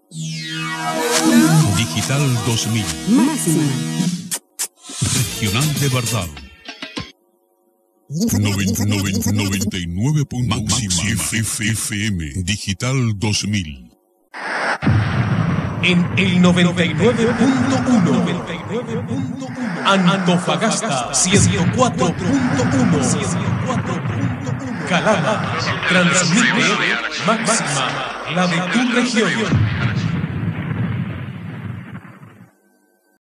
Digital 2000. Máxima. Regional de verdad. 99. Máxima FM. Digital 2000. En el 99.1. Antofagasta 104.1. Calama transmite Máxima, la de tu región.